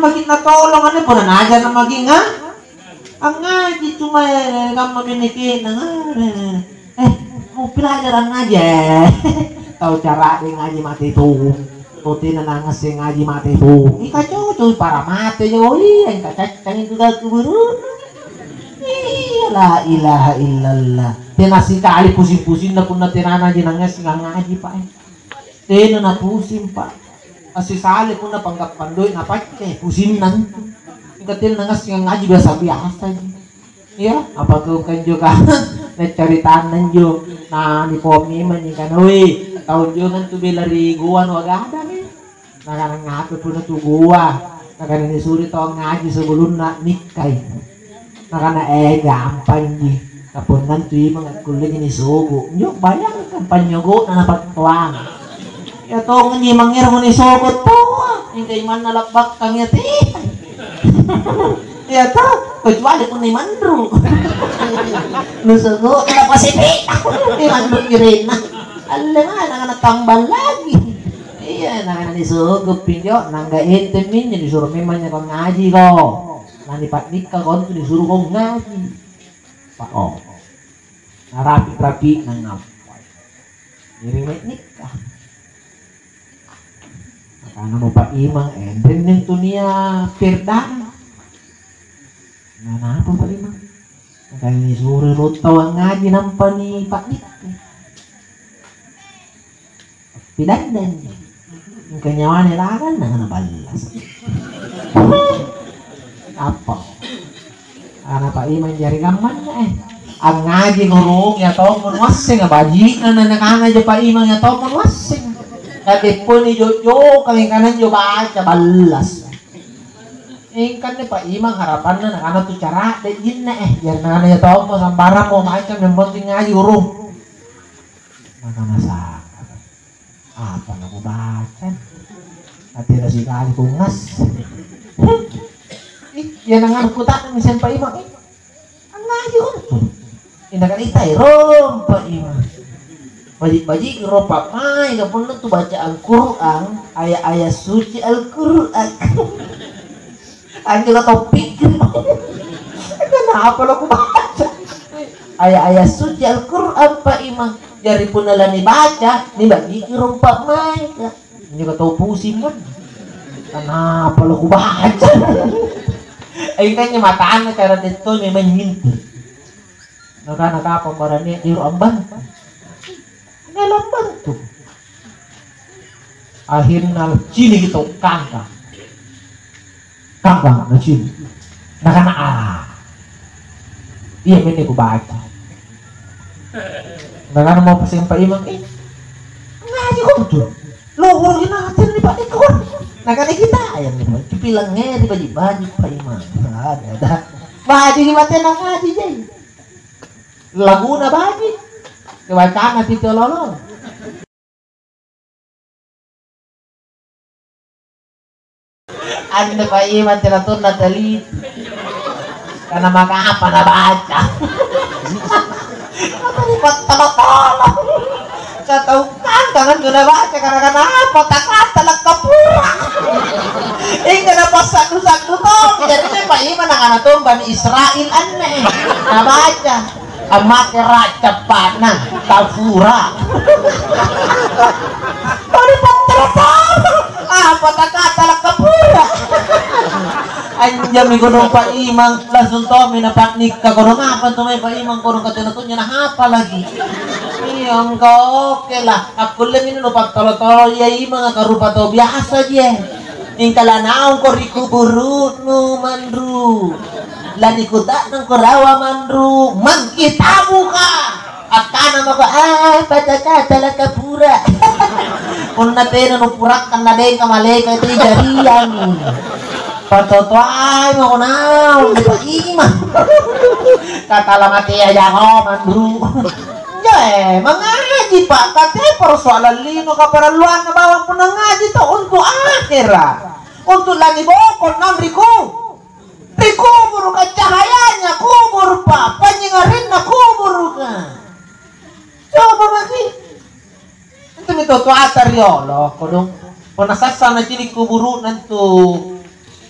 maging natulong ano po na naga na maging ha? Ang ngaji cuma kamu binikin pelajaran aja tahu cara dia ngaji mati itu tutin nangas yang ngaji mati itu ika cucu para mati yo yang kacang itu dah kuburu la ilaha illallah tenasi kali pusing-pusing na pun na tinana di nangas ngaji pak tena na pusing pak asli sali pun na panggap pandoy na pakai pusing nang katil nangas ngaji biasa-biasa ya apa tuh kan juga necaritaan nanjo na ni pomi man ni kanoy tahun jo kan tu belari gua no agada nih na ngato pun tu gua na kan ni suri to ngaji sebelum na nikay na kana gampang ni kapon nan tu mga kuling ni sugo nyo bayang kan panyogo na napagtuang ya to ni mangir mo ni sugo to ingkay man nalakbak kami ti ya to kecuali kung ni mandru nusugo na pasipik ni mandru kirin na alam nga natambal lagi iya na nisugo pinyo nangga itemin niya disuruh memang niya kong ngaji ko nanipatnik ka kon disuruh kong ngaji pa o narapi-rapi ng ngapay nirimay nikah nakana mo pa imang then yung tunia perdan na po pa rin man kaya ni suri rotaw ang ngaji nampa ni Paknik pinagdan yung kanyawa nilagan na nabalas apa ana pa iman jari gaman na ang ngaji ngurung ya to mon wasing baji na nakana ja pa imang ya to mon wasing kati po ni Jojo kami kanan jo baca balas kan pa imang harapan na nakana tu cara de yin na jar na ya to mo sambara mo macam yang penting ngaji urung nakana sa apa na ko baca ati na si kali kungas yan ang kuta misen pa imang ang ngaji urung inakan itay rom pa imang bajik-bajik ropa mai kapun tu baca Al-Quran ayat-ayat suci Al-Quran anjir topik kenapa lo aku baca ayat-ayat suci Al-Quran Pak Imam jari pun nih baca nih bagi rompak mai juga tau pusing kan kenapa lo aku baca kayaknya mataan cara itu memang minta nakapa barangnya di ambang ngelam bantu akhirnya cini gitu kangkang na cini nakana iya ini aku baca nakana mau pasang pa imang ngaji ko tuh luhur natin ni Pak Ikon nakana kita ayam ni cipilangnya di baju pa imang ada baju di mata na ngaji jay lagu na baju kewacana tito lolo anda pa iman tiratur na talit karena maka apa na baca apa ni patala-tala sa tau kangan ko na baca karena apa takata lakapura na pasak-sak to jadi pa iman ang anatumban Israel anne na baca amat cepat na tafura dari patala apa kata lakapura anjam ni gunung Pak Imang langsung to minapaknik ka gunung apa to may Pak Imang gunung katinatunya na apa lagi iyang ka okay lah aku lang ini lupa tolo-tolo ya imang karupa to biasa je ing kalanaong ko rikuburu no mandru lani kuda ng kurawa mandru mangkitamu ka akana mo ko pataka lakapura kung natin ano purak kan na din kamalay ka ito jarian patotoy mo ko na ima katalamati aja ko mandru mengaji Pak katanya persoalan lino kaparaluan na bawang penangaji to untuk akhirat untuk lagi bokon non kubur ka cahayanya kubur Pak panyengarin na kubur ka coba lagi itu mito to atar yolo kodong penasasa na cili kuburu nanto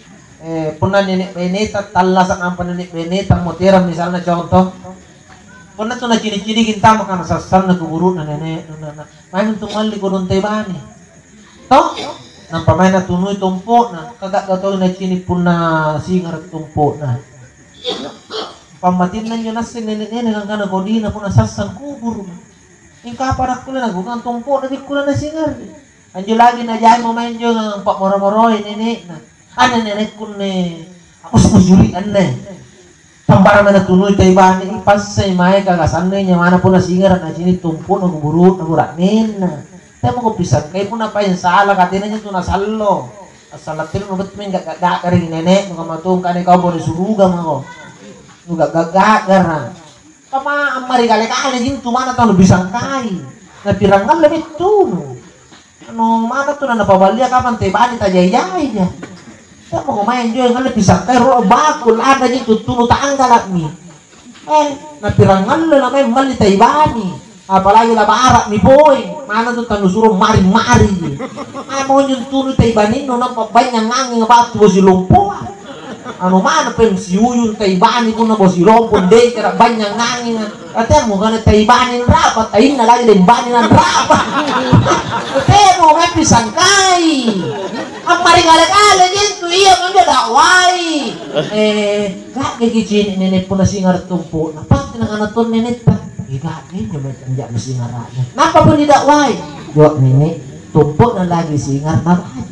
Puna nenek beneta talasan apa nenek beneta mutiara misalnya contoh puna tuh na cini-cini kita makan sasal na kuburu na nenek main untuk mali kurun tebani toh nampak main na tunui tumpuk na kagak kau na cini puna singar tumpuk na pamatin na nyo nasi nenek-nenek ang kana kodina puna sasal kubur ingka parak kula na gugang tumpuk na di kula na singar anjo lagi na jay mo main jo ng pak moro-moroy nenek na ada nenek kunne aku sujuri aneh tambara mana tunuy kay bani pas say may kagasanay nya mana pun na singar na sini tumpo na guburu na buranin na tayo mo ko pisan kay po na pa yung sala katina niya ito nasalo asalatil mo ba't may gagagaring nenek mga matong ka ni kao po ni suruga mga ko gagagar na kama ang marigale-kale din tumana tayo bisang kay na pirangan labit tuno ano mana to na napabalya ka man tibani tajay-jay niya mo kumain juga kan bisa kayak bakul ada gitu tunu tanggal nih napirangan lo namanya mali taibani apalagi lah barat nih boy mana tuh tanu suruh mari-mari mau nyuntunu taibani nona banyak ngangin ngebatu bosi lumpuh anu mana pensiun taibani kuna bosi lumpuh deh kira banyak ngangin katanya mau kan taibani rapat tain lagi dembani rapat katanya mau kan pisang kai amari kale-kale gitu iya kan dia dakwai gak kayak gini nenek pun singar tumpu pas tinangan tuh nenek tak gak ini coba kerja singarannya napa pun didakwai jawab nenek tumpuk na lagi singar marah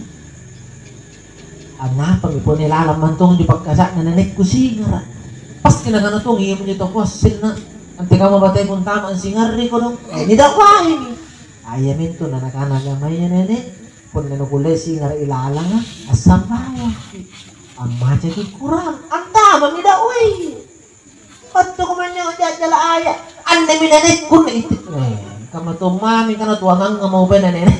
kenapa pun nilalam mantung di pagkasak na nenek ku singar pas tinangan tuh iya punya toko sin na nanti kamu batay pun tama ang singar ko dong didakwai ayam itu anak-anak gamay nenek pun nukule singar ilalang asam baya amma jadi kurang anda mamida oi patto ko man yung jajala aya anda minanek kun itu kama to mami kana tuangang mau ba nenek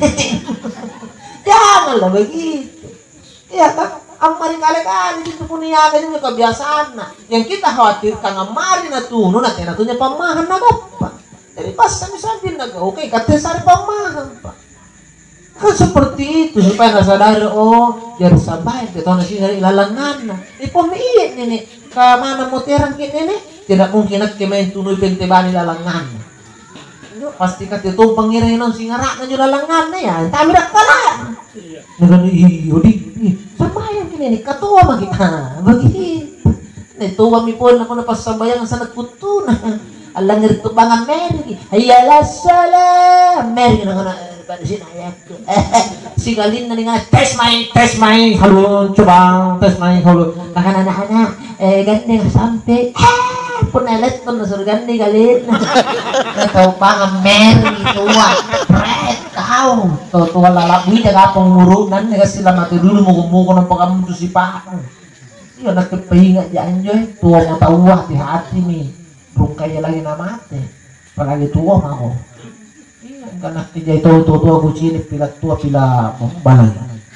janganlah begitu ya kan amari kali-kali itu punya kan kebiasaan nah yang kita khawatirkan amari na tuno na tenatunya pamahan na apa jadi pas sabi na oke kate sari pamahan pa kan seperti itu supaya nggak sadar oh jadi sampai kita nasi dari lalangan pemilik nenek ke mana mutiaran kita nenek tidak mungkin nak main tunui pentebani lalangan pasti kata itu pengiring non singarak na lalangan ya tapi dak kalah dengan iyo di sambayang nenek ketua bagi kita begitu nih tua mi pun aku napas sambayang sana kutuna Allah ngerti bangan meri hayalah salam meri nang pada sini ayat si galin na nga tes main halo coba tes main halo makan anak-anak gandeng sampai pun elet pun nasuruh gandeng galin tahu pangan meri tua red kau tua lalap wih jaga pengurunan nega sila mati dulu muku nampak kamu tuh si pak iya nak kepengat janjoy tua mau tahu hati-hati nih belum kaya lagi nama mati apalagi tua mau karena kerja itu tua kucing pila tua pila balai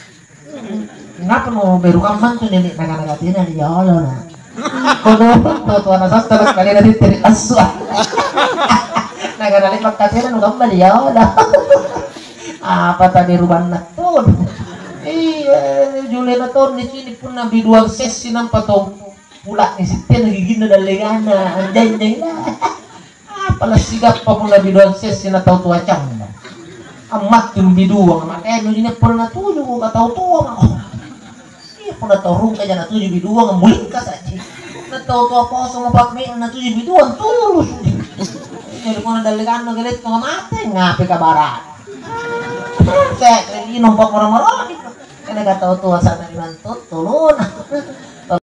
ngapa mau beru kaman tuh nenek naga-naga tina ya Allah nah kalau tua nasa terus kali nanti terik asu naga-naga pakai tina nu kembali ya Allah apa tadi ruban tuh iya Juliana tuh di sini pun nabi dua sesi nampak tuh pula nih sitten gigina dalegana anjay apalah sigap pa mula biduan sesi na tau tua cang amat yung biduang makanya nung ini pernah tujuh ko katau tua ako iya pernah tau rung kaya na tujuh biduang muling ka saja na tau tua poso mapakmi na tujuh biduang tulus jadi kung nadalikan na galit ka mati ngapi ka barat kaya inom pa marami kaya nagatau tua sana iman tulun